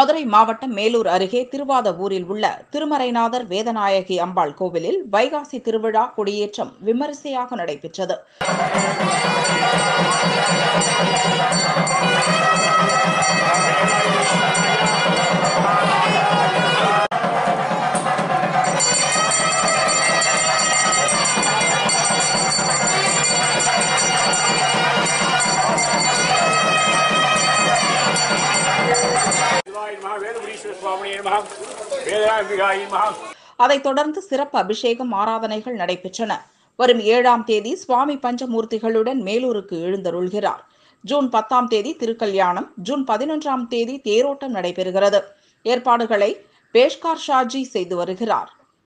மதுரை மாவட்டம் மேலூர் அருகே திருவாதவூரில் உள்ள திருமறைநாதர் வேதநாயகி அம்பாள் கோவிலில் வைகாசி திருவிழா கொடியேற்றம் விமரிசையாக நடைபெற்றது. அதைத் தொடர்ந்து சிறப்பு அபிஷேகம் ஆராதனைகள் நடைபெற்றன. வரும் 7ஆம் தேதி சுவாமி பஞ்சமூர்த்திகளுடன் மேலூருக்கு எழுந்தருள்கிறார். ஜூன் 10ஆம் தேதி திருக்கல்யாணம், ஜூன் 11ஆம் தேதி தேரோட்டம் நடைபெறுகிறது. ஏற்பாடுகளை பேஷ்கார் ஷாஜி செய்து வருகிறார்.